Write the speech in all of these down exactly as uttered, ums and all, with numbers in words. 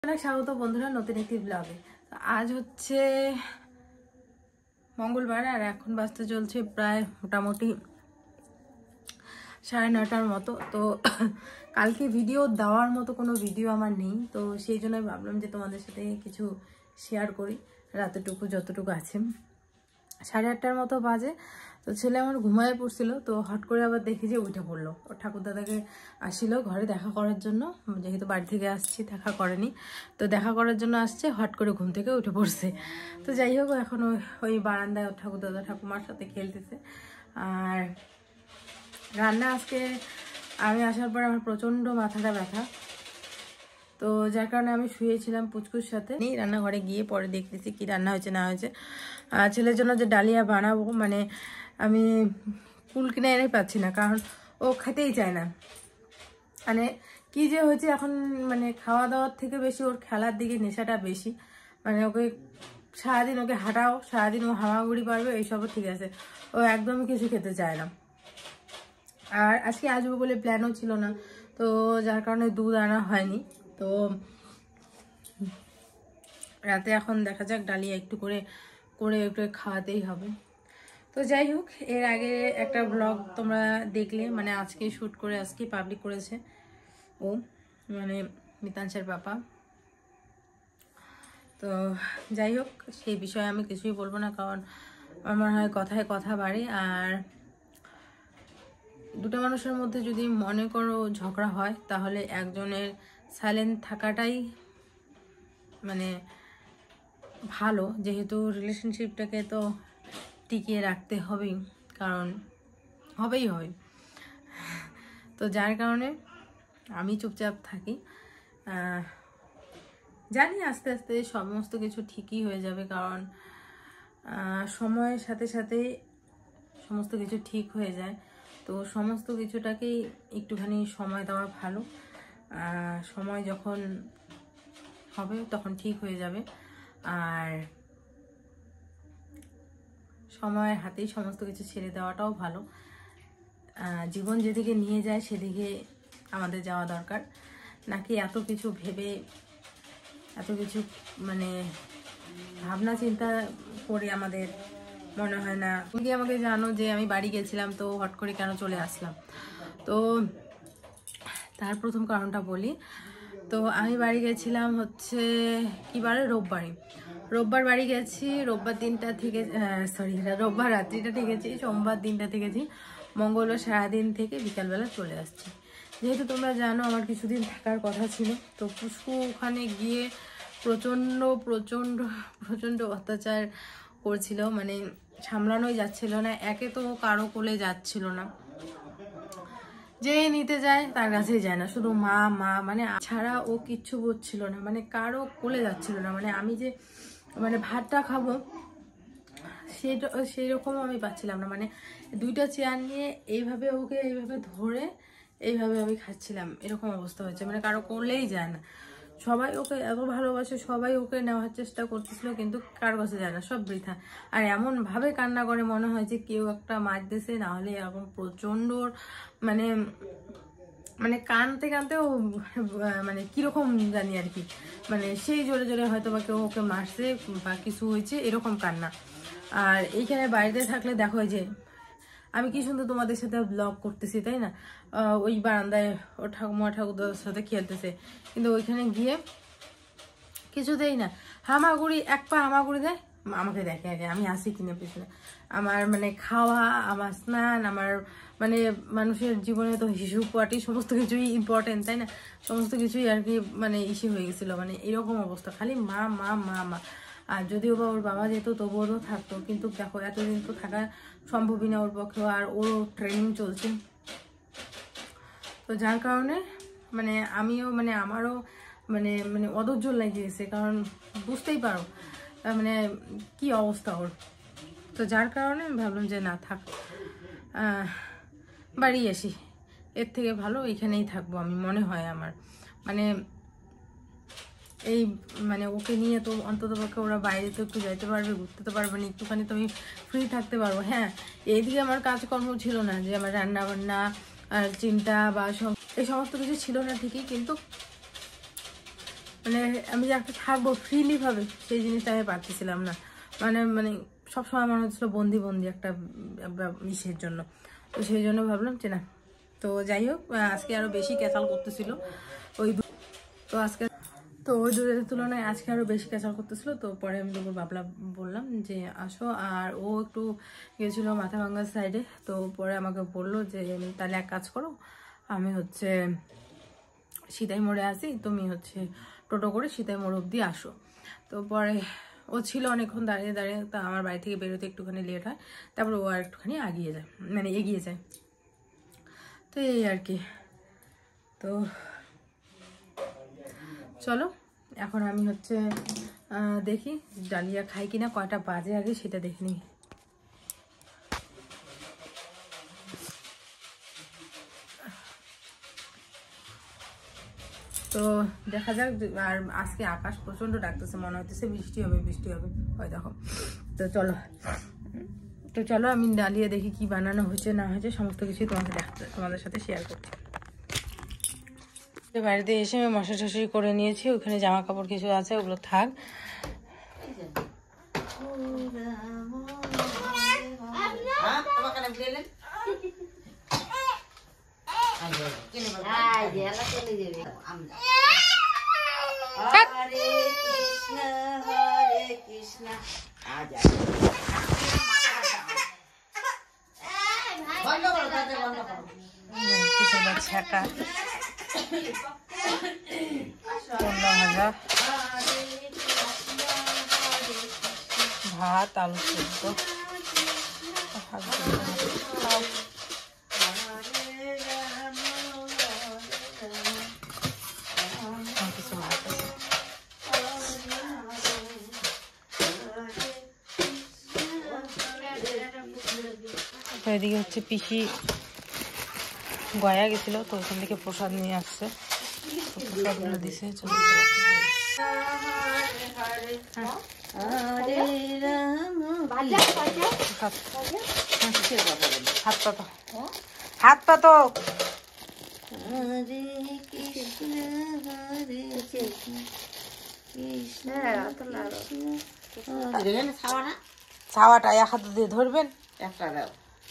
স্বাগত বন্ধুরা নতুন একটি ব্লগে। আজ হচ্ছে মঙ্গলবার আর এখন বাজতে চলছে প্রায় মোটামুটি সাড়ে নটার মতো। তো কালকে ভিডিও দেওয়ার মতো কোনো ভিডিও আমার নেই, তো সেই জন্য ভাবলাম যে তোমাদের সাথে কিছু শেয়ার করি রাতেটুকু যতটুকু আছে। সাড়ে আটটার মতো বাজে, তো ছেলে আমার ঘুমায় পড়ছিল, তো হট করে আবার দেখি যে উঠে পড়লো। ওর ঠাকুরদাদাকে আসছিল ঘরে দেখা করার জন্য, যেহেতু বাড়ি থেকে আসছি দেখা করেনি, তো দেখা করার জন্য আসছে, হট করে ঘুম থেকে উঠে পড়ছে। তো যাই হোক, এখন ওই ওই বারান্দায় ওর ঠাকুরদাদা ঠাকুমার সাথে খেলতেছে। আর রান্না আজকে আমি আসার পর আমার প্রচণ্ড মাথাটা ব্যথা, তো যার কারণে আমি শুয়েছিলাম পুচকুর সাথে। রান্নাঘরে গিয়ে পরে দেখতেছি কি রান্না হয়েছে না হয়েছে। ছেলের জন্য যে ডালিয়া বানাবো, মানে আমি কুল কিনে এনে পাচ্ছি না, কারণ ও খেতেই চায় না। মানে কি যে হয়েছে এখন, মানে খাওয়া দাওয়ার থেকে বেশি ওর খেলার দিকে নেশাটা বেশি। মানে ওকে সারাদিন ওকে হাঁটাও, সারাদিন ও হামাগুড়ি পারবে, এইসবও ঠিক আছে, ও একদমই কিছু খেতে চায় না। আর আজকে আসবো বলে প্ল্যানও ছিল না, তো যার কারণে দুধ আনা হয়নি। তো রাতে এখন দেখা যাক ডালিয়া একটু করে করে একটু খাওয়াতেই হবে। তো যাই হোক, এর আগে একটা ব্লগ তোমরা দেখলে, মানে আজকে শ্যুট করে আজকে পাবলিক করেছে ও, মানে মিতাংশের পাপা। তো যাই হোক, সেই বিষয়ে আমি কিছুই বলবো না, কারণ আমার মনে হয় কথায় কথা বাড়ে। আর দুটো মানুষের মধ্যে যদি মনে করো ঝগড়া হয়, তাহলে একজনের সাইলেন্ট থাকাটাই মানে ভালো, যেহেতু রিলেশনশিপটাকে তো টিকিয়ে রাখতে হবেই, কারণ হবেই হয়। তো যার কারণে আমি চুপচাপ থাকি। জানি আস্তে আস্তে সমস্ত কিছু ঠিকই হয়ে যাবে, কারণ সময়ের সাথে সাথে সমস্ত কিছু ঠিক হয়ে যায়। তো সমস্ত কিছুটাকেই একটুখানি সময় দেওয়া ভালো। সময় যখন হবে তখন ঠিক হয়ে যাবে, আর সময়ের হাতেই সমস্ত কিছু ছেড়ে দেওয়াটাও ভালো। জীবন যেদিকে নিয়ে যায় সেদিকে আমাদের যাওয়া দরকার, নাকি এত কিছু ভেবে এত কিছু মানে ভাবনা চিন্তা করে আমাদের মনে হয় না। তুমি কি আমাকে জানো যে আমি বাড়ি গেছিলাম, তো হট করে কেন চলে আসলাম? তো তার প্রথম কারণটা বলি। তো আমি বাড়ি গেছিলাম হচ্ছে কি বারে, রোববারে। রোববার বাড়ি গেছি, রোববার দিনটা থেকে সরি রোববার রাত্রিটা থেকেছি, সোমবার দিনটা থেকেছি, মঙ্গলবার সারাদিন থেকে বিকালবেলা চলে আসছি। যেহেতু তোমরা জানো আমার কিছুদিন থাকার কথা ছিল, তো পুষ্কু ওখানে গিয়ে প্রচণ্ড প্রচণ্ড প্রচণ্ড অত্যাচার করছিল, মানে সামলানোই যাচ্ছিল না। একে তো কারো কোলে যাচ্ছিল না, যে নিতে যায় তার কাছেই যায় না, শুধু মা মা মানে ছাড়া ও কিচ্ছু বুঝছিল না, মানে কারো কোলে যাচ্ছিল না। মানে আমি যে মানে ভাতটা খাবো সেটা সেই রকম আমি পাচ্ছিলাম না। মানে দুইটা চেয়ার নিয়ে এইভাবে ওকে এইভাবে ধরে এইভাবে আমি খাচ্ছিলাম, এরকম অবস্থা হয়েছে। মানে কারো কোলেই যায় না, সবাই ওকে এত ভালোবাসে, সবাই ওকে নেওয়ার চেষ্টা করতেছিল, কিন্তু কার কাছে যায় না, সব বৃথা। আর এমন ভাবে কান্না করে মনে হয় যে কেউ একটা মারতেছে, না হলে এরকম প্রচন্ড মানে মানে কানতে কানতেও মানে কিরকম জানি আর কি, মানে সেই জোরে জোরে হয়তো বা কেউ ওকে মারছে বা কিছু হয়েছে, এরকম কান্না। আর এইখানে বাড়িতে থাকলে দেখো যে আমি কি সুন্দর তোমাদের সাথে ব্লগ করতেছি, তাই না? ওই বারান্দায় ও ঠাকুমা ঠাকুরদার সাথে খেলতেছে, কিন্তু ওইখানে গিয়ে কিছুতেই না, হামাগুড়ি এক পা হামাগুড়ি দেয়, আমাকে দেখে আগে আমি আসি কিনে পিছনে। আমার মানে খাওয়া, আমার স্নান, আমার মানে মানুষের জীবনে তো শিশু পার্টি সমস্ত কিছুই ইম্পর্টেন্ট, তাই না? সমস্ত কিছুই আর কি মানে ইসে হয়ে গেছিলো, মানে এরকম অবস্থা, খালি মা মা মা মা। আর যদিও বা ওর বাবা যেত তবুও তো থাকতো, কিন্তু দেখো এতদিন তো থাকা সম্ভবই না ওর পক্ষেও, আর ওরও ট্রেনিং চলছে। তো যার কারণে মানে আমিও মানে আমারও মানে মানে অধৈর্য লেগে গেছে, কারণ বুঝতেই পারো মানে কি অবস্থা ওর। তো যার কারণে আমি ভাবলাম যে না থাক, বাড়ি আসি, এর থেকে ভালো এইখানেই থাকবো আমি, মনে হয় আমার। মানে এই মানে ওকে নিয়ে তো অন্তত পক্ষে ওরা বাইরে তো একটু যাইতে পারবে, ঘুরতে তো পারবে না, একটুখানি তো আমি ফ্রি থাকতে পারবো। হ্যাঁ, এইদিকে আমার কাজকর্ম ছিল না, যে আমার রান্না বান্না আর চিন্তা বা সব এই সমস্ত কিছু ছিল না ঠিকই, কিন্তু মানে আমি যে একটা থাকবো ফ্রিলিভাবে সেই জিনিসটা আমি পারতেছিলাম না। মানে মানে সবসময় মনে হচ্ছিলো বন্দি বন্দি একটা ইসের জন্য। তো সেই জন্য ভাবলাম যে না। তো যাই হোক, আজকে আরও বেশি ক্যাচাল করতেছিল ওই তো আজকে তো ওই দুধের তুলনায় আজকে আরও বেশি ক্যাচাল করতেছিল। তো পরে আমি দুপুর বাবলা বললাম যে আসো, আর ও একটু গেছিলো মাথা ভাঙ্গার সাইডে। তো পরে আমাকে বললো যে তাহলে এক কাজ করো, আমি হচ্ছে সিতাই মোড়ে আসি, তুমি হচ্ছে টোটো করে সিতাই মোড় অব্দি আসো। তো পরে ও ছিল অনেকক্ষণ দাঁড়িয়ে দাঁড়িয়ে, তা আমার বাড়ি থেকে বেরোতে একটুখানি লেট হয়, তারপর ও আর একটুখানি এগিয়ে যায়, মানে এগিয়ে যায়। তো এই আর কি। তো চলো এখন আমি হচ্ছে দেখি ডালিয়া খাই কিনা, কয়টা বাজে আগে সেটা দেখে নিই। তো দেখা যাক। আর আজকে আকাশ প্রচন্ড ডাকতেছে, মনে হইতেছে বৃষ্টি হবে বৃষ্টি হবে হয় দেখো। তো চলো তো চলো আমি ডালিয়া দেখি কি বানানো হয়েছে না হয়েছে সমস্ত কিছুই তোমাকে দেখতে তোমাদের সাথে শেয়ার করছি। বাড়িতে এসে আমি মশা টশারি করে নিয়েছি, ওখানে জামা কাপড় কিছু আছে ওগুলো থাক। ছাকা ভাত আলু সেদ্ধ এদিকে হচ্ছে পিসি গয়া গেছিল, তো ওখান থেকে প্রসাদ নিয়ে আসছে, প্রসাদগুলো দিছে। চলো হাত পাতো হাত পাতো ছাওয়াটা এক হাত দিয়ে ধরবেন, একটা দাও।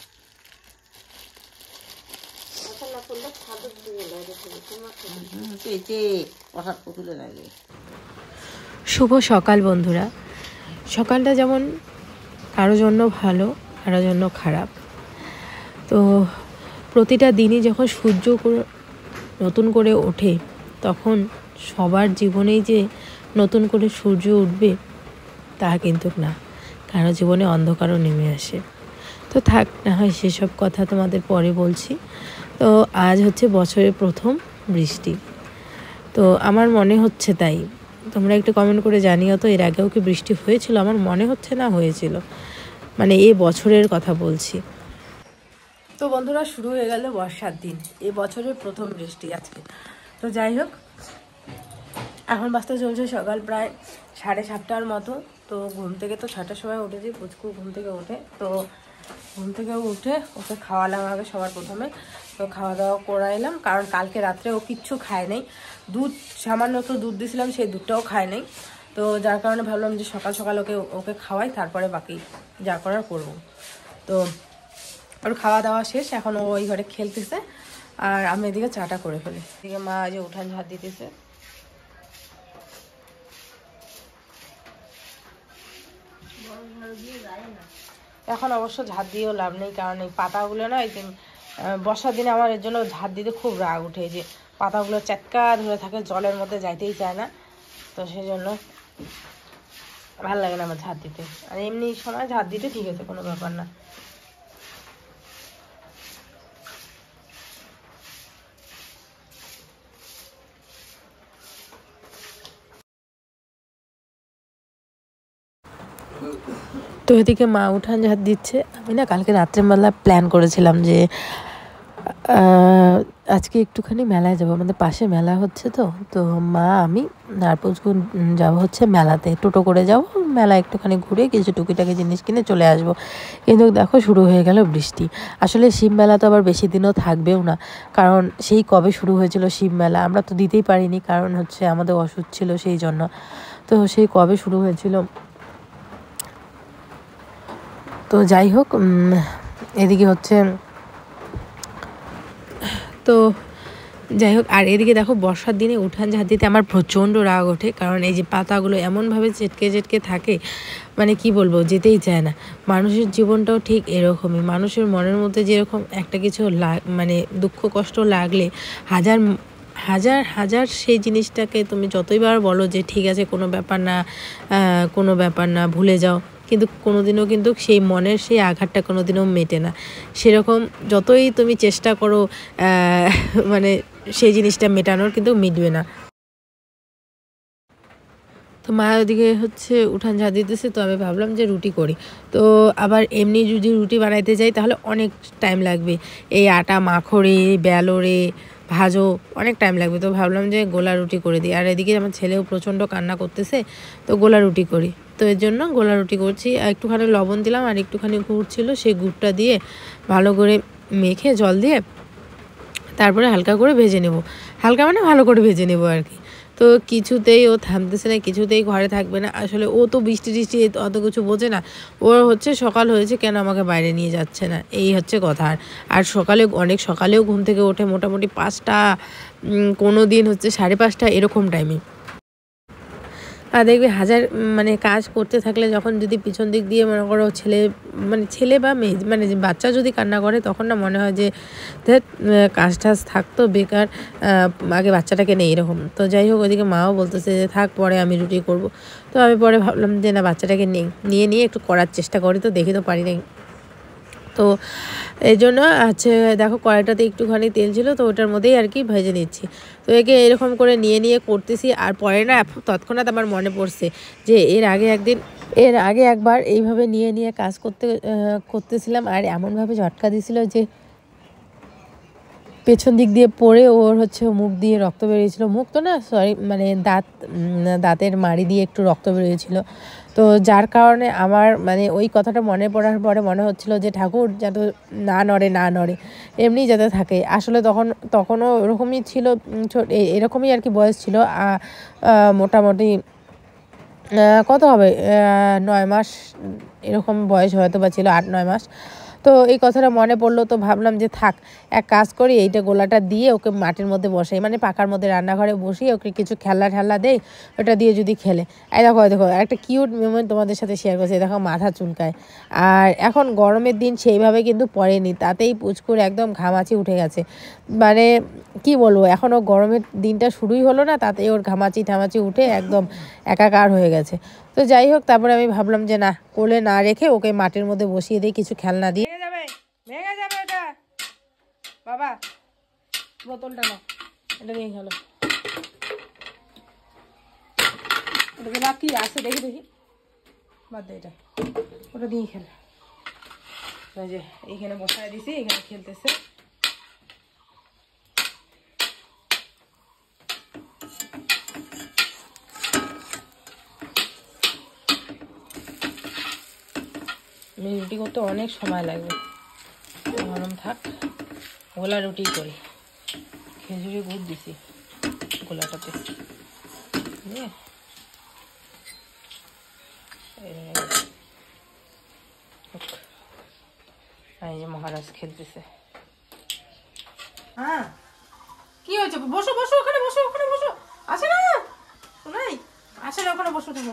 শুভ সকাল বন্ধুরা। সকালটা যেমন কারো জন্য ভালো কারো জন্য খারাপ। তো প্রতিটা দিনই যখন সূর্য নতুন করে ওঠে তখন সবার জীবনেই যে নতুন করে সূর্য উঠবে তা কিন্তু না, কারো জীবনে অন্ধকারও নেমে আসে। তো থাক না হয় সেসব কথা তোমাদের পরে বলছি। তো আজ হচ্ছে বছরের প্রথম বৃষ্টি, তো আমার মনে হচ্ছে তাই। তোমরা একটু কমেন্ট করে জানিও তো এর আগেও কি বৃষ্টি হয়েছিল? আমার মনে হচ্ছে না হয়েছিল, মানে এই বছরের কথা বলছি। তো বন্ধুরা শুরু হয়ে গেল বর্ষার দিন, এই বছরের প্রথম বৃষ্টি আজকে। তো যাই হোক, এখন বাজতে চলছে সকাল প্রায় সাড়ে সাতটার মতো। তো ঘুম থেকে তো ছটার সময় উঠেছি, পুচকু ঘুম থেকে ওঠে। তো ঘুম থেকে উঠে ওকে খাওয়ালাম আগে সবার প্রথমে। তো খাওয়া দাওয়া করাইলাম, কারণ কালকে রাত্রে ও কিচ্ছু খায় নাই। দুধ সামান্য একটু দুধ দিয়েছিলাম, সেই দুধটাও খায় নাই। তো যার কারণে ভাবলাম যে সকাল সকাল ওকে ওকে খাওয়াই, তারপরে বাকি যা করার করবো। তো ওর খাওয়া দাওয়া শেষ, এখন ও ওই ঘরে খেলতেছে আর আমি এদিকে চাটা করে ফেলি। এদিকে মা যে উঠান ঝাড় দিতেছে। এখন অবশ্য ঝাড় দিয়েও লাভ নেই, কারণ এই পাতাগুলো না, এই যে বর্ষার দিনে আমার এর জন্য ঝাড় দিতে খুব রাগ উঠে, যে পাতাগুলো চ্যাটকা ধরে থাকে, জলের মধ্যে যাইতেই চায় না। তো সেই জন্য ভালো লাগে না আমার ঝাড় দিতে। আর এমনি সময় ঝাড় দিতে ঠিক আছে, কোনো ব্যাপার না। তো এদিকে মা উঠান ঝাড় দিচ্ছে। আমি না কালকে রাত্রেবেলা প্ল্যান করেছিলাম যে আজকে একটুখানি মেলায় যাবো, আমাদের পাশে মেলা হচ্ছে, তো তো মা আমি আর পুচকু যাবো হচ্ছে মেলাতে, টোটো করে যাবো, মেলা একটুখানি ঘুরে কিছু টুকিটাকি জিনিস কিনে চলে আসবো। কিন্তু দেখো শুরু হয়ে গেল বৃষ্টি। আসলে শিব মেলা তো আবার বেশি দিনও থাকবেও না, কারণ সেই কবে শুরু হয়েছিল শিব মেলা, আমরা তো দিতেই পারিনি, কারণ হচ্ছে আমাদের ওষুধ ছিল সেই জন্য। তো সেই কবে শুরু হয়েছিল। তো যাই হোক, এদিকে হচ্ছে তো যাই হোক আর এদিকে দেখো বর্ষার দিনে উঠান ঝাঁট দিতে আমার প্রচণ্ড রাগ ওঠে, কারণ এই যে পাতাগুলো এমনভাবে চেটকে চেটকে থাকে, মানে কি বলবো, যেতেই চায় না। মানুষের জীবনটাও ঠিক এরকমই, মানুষের মনের মধ্যে যেরকম একটা কিছু মানে দুঃখ কষ্ট লাগলে হাজার হাজার হাজার সেই জিনিসটাকে তুমি যতইবার বলো যে ঠিক আছে কোনো ব্যাপার না, কোনো ব্যাপার না, ভুলে যাও, কিন্তু কোনোদিনও কিন্তু সেই মনের সেই আঘাতটা কোনোদিনও মেটে না। সেরকম যতই তুমি চেষ্টা করো মানে সেই জিনিসটা মেটানোর, কিন্তু মিটবে না। তো মা ওদিকে হচ্ছে উঠান ঝাড় দিতেছে, তো আমি ভাবলাম যে রুটি করি। তো আবার এমনি যদি রুটি বানাইতে যাই তাহলে অনেক টাইম লাগবে, এই আটা মাখো রে, বেলো রে, ভাজো, অনেক টাইম লাগবে। তো ভাবলাম যে গোলা রুটি করে দিই। আর এদিকে আমার ছেলেও প্রচণ্ড কান্না করতেছে, তো গোলা রুটি করি। তো এর জন্য গোলা রুটি করছি। একটুখানি লবণ দিলাম আর একটুখানি গুড় ছিল, সেই গুড়টা দিয়ে ভালো করে মেখে জল দিয়ে তারপরে হালকা করে ভেজে নেব, হালকা মানে ভালো করে ভেজে নেব আর কি। তো কিছুতেই ও থামতেছে না, কিছুতেই ঘরে থাকবে না। আসলে ও তো বৃষ্টি টিষ্টি অত কিছু বোঝে না, ওর হচ্ছে সকাল হয়েছে কেন আমাকে বাইরে নিয়ে যাচ্ছে না, এই হচ্ছে কথা। আর সকালে অনেক সকালেও ঘুম থেকে ওঠে, মোটামুটি পাঁচটা, কোনো দিন হচ্ছে সাড়ে পাঁচটা, এরকম টাইমে। আর দেখবে হাজার মানে কাজ করতে থাকলে যখন যদি পিছন দিক দিয়ে মনে করো ছেলে মানে ছেলে বা মেয়ে মানে বাচ্চা যদি কান্না করে, তখন না মনে হয় যে কাজ টাজ থাকতো বেকার, আগে বাচ্চাটাকে নেই, এরকম। তো যাই হোক, ওইদিকে মাও বলতেছে যে থাক পরে আমি রুটি করব। তো আমি পরে ভাবলাম যে না, বাচ্চাটাকে নেই, নিয়ে নিয়ে একটু করার চেষ্টা করি, তো দেখি তো পারি নাই। তো এই জন্য আছে দেখো কড়াইটাতে একটুখানি তেল ছিল, তো ওটার মধ্যেই আর কি ভেজে নিচ্ছি। তো একে এরকম করে নিয়ে নিয়ে করতেছি। আর পরে না তৎক্ষণাৎ আমার মনে পড়ছে যে এর আগে একদিন এর আগে একবার এইভাবে নিয়ে নিয়ে কাজ করতে করতেছিলাম, আর এমনভাবে ঝটকা দিছিল যে পেছন দিক দিয়ে পড়ে ওর হচ্ছে মুখ দিয়ে রক্ত বেরিয়েছিল। মুখ তো না, সরি, মানে দাঁত দাঁতের মাড়ি দিয়ে একটু রক্ত বেরিয়েছিল। তো যার কারণে আমার মানে ওই কথাটা মনে পড়ার পরে মনে হচ্ছিল যে ঠাকুর যাতে না নড়ে না নড়ে এমনি যাতে থাকে। আসলে তখন তখনও এরকমই ছিল, এরকমই আর কি বয়স ছিল, মোটামুটি কত হবে, নয় মাস এরকম বয়স হয়তো বা ছিল, আট নয় মাস। তো এই কথাটা মনে পড়লো, তো ভাবলাম যে থাক এক কাজ করি, এইটা গোলাটা দিয়ে ওকে মাটির মধ্যে বসাই, মানে পাকার মধ্যে রান্নাঘরে বসিয়ে ওকে কিছু খেলনা ঠেলনা দেই, ওটা দিয়ে যদি খেলে। এই দেখো দেখো একটা কিউট মোমেন্ট তোমাদের সাথে শেয়ার করছি, দেখো মাথা চুলকায়। আর এখন গরমের দিন সেইভাবে কিন্তু পড়েনি, তাতেই পুচকুর একদম ঘামাচি উঠে গেছে। মানে কি বলবো, এখনও গরমের দিনটা শুরুই হলো না, তাতেই ওর ঘামাচি ঠামাচি উঠে একদম একাকার হয়ে গেছে। তো যাই হোক, তারপরে আমি ভাবলাম যে না, কোলে না রেখে ওকে মাটির মধ্যে বসিয়ে দিই কিছু খেলনা দিয়ে। ভেঙে যাবে ভেঙে যাবে এটা বাবা, বোতলটা না, এটা নিয়ে খেলো, ওটাকে বাকি আছে দেখি দেখি, বাদ দে, এটা ওটা দিয়েই খেলে। যে এইখানে বসায় দিছি, এখানে খেলতেছে। রুটি করতে অনেক সময় লাগবে, গরম থাক, গোলা রুটি করি। খেজুরি গুড় দিছি গোলাটাতে, এই যে মহারাজ খেলতেছে। হ্যাঁ কি হয়েছে, বসো বসো ওখানে, বসো ওখানে বসো, আসে না নাই, আসে না ওখানে বসো থাকো।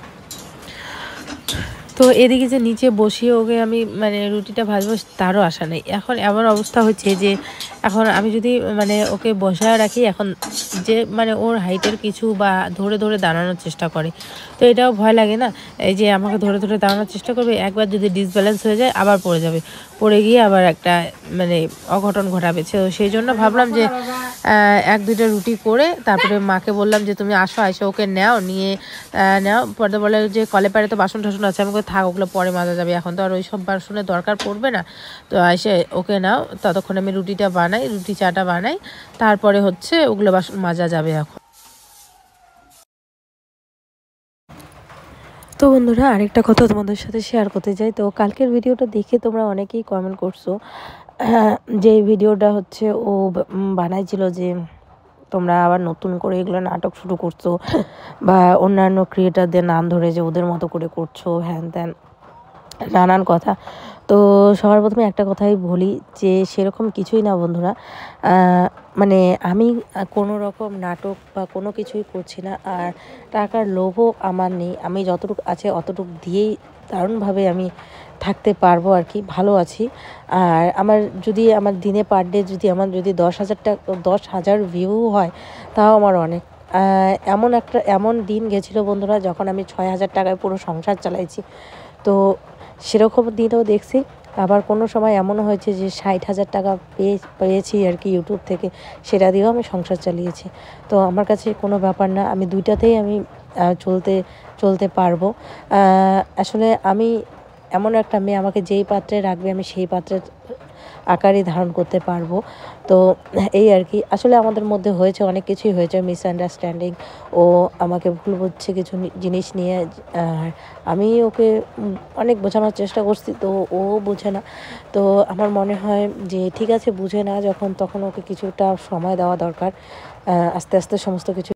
তো এদিকে যে নিচে বসিয়ে ওকে আমি মানে রুটিটা ভাজবো, তারও আশা নেই। এখন এমন অবস্থা হচ্ছে যে এখন আমি যদি মানে ওকে বসায় রাখি, এখন যে মানে ওর হাইটের কিছু বা ধরে ধরে দাঁড়ানোর চেষ্টা করে, তো এটাও ভয় লাগে না, এই যে আমাকে ধরে ধরে দাঁড়ানোর চেষ্টা করবে, একবার যদি ডিসব্যালেন্স হয়ে যায় আবার পড়ে যাবে, পড়ে গিয়ে আবার একটা মানে অঘটন ঘটাবে। তো সেই জন্য ভাবলাম যে এক দুইটা রুটি করে তারপরে মাকে বললাম যে তুমি আসো, এসে ওকে নাও, নিয়ে নাও। পরে বলে যে কলে পারে তো বাসন টাসন আছে, আমাকে থাক ওগুলো পরে মাজা যাবে, এখন তো আর ওই সব বাসনের দরকার পড়বে না। তো এসে ওকে নাও, ততক্ষণ আমি রুটিটা বানাই, রুটি চাটা বানাই, তারপরে হচ্ছে ওগুলো বাসন মাজা যাবে এখন। তো বন্ধুরা আরেকটা কথা তোমাদের সাথে শেয়ার করতে চাই। তো কালকের ভিডিওটা দেখে তোমরা অনেকেই কমেন্ট করছো যে ভিডিওটা হচ্ছে ও বানাইছিল যে তোমরা আবার নতুন করে এগুলো নাটক শুরু করছো বা অন্যান্য ক্রিয়েটারদের নাম ধরে যে ওদের মতো করে করছো হ্যান ত্যান নানান কথা। তো সবার প্রথমে একটা কথাই বলি যে সেরকম কিছুই না বন্ধুরা, মানে আমি কোনো রকম নাটক বা কোনো কিছুই করছি না, আর টাকার লোভও আমার নেই। আমি যতটুকু আছে অতটুকু দিয়েই দারুণভাবে আমি থাকতে পারবো আর কি, ভালো আছি। আর আমার যদি আমার দিনে পার ডে যদি আমার যদি দশ হাজার টাকা দশ হাজার ভিউ হয় তাও আমার অনেক। এমন একটা এমন দিন গেছিলো বন্ধুরা যখন আমি ছয় হাজার টাকায় পুরো সংসার চালাইছি। তো সেরকম দিনও দেখছি। আবার কোনো সময় এমনও হয়েছে যে ষাট হাজার টাকা পেয়ে পেয়েছি আর কি ইউটিউব থেকে, সেটা দিয়েও আমি সংসার চালিয়েছি। তো আমার কাছে কোনো ব্যাপার না, আমি দুইটাতেই আমি চলতে চলতে পারবো। আসলে আমি এমন একটা মেয়ে, আমাকে যেই পাত্রে রাখবে আমি সেই পাত্রের আকারই ধারণ করতে পারবো। তো এই আর কি, আসলে আমাদের মধ্যে হয়েছে অনেক কিছুই হয়েছে, মিসআন্ডারস্ট্যান্ডিং। ও আমাকে ভুল বুঝছে কিছু জিনিস নিয়ে, আর আমি ওকে অনেক বোঝানোর চেষ্টা করছি, তো ও বোঝে না। তো আমার মনে হয় যে ঠিক আছে, বুঝে না যখন তখন ওকে কিছুটা সময় দেওয়া দরকার, আস্তে আস্তে সমস্ত কিছু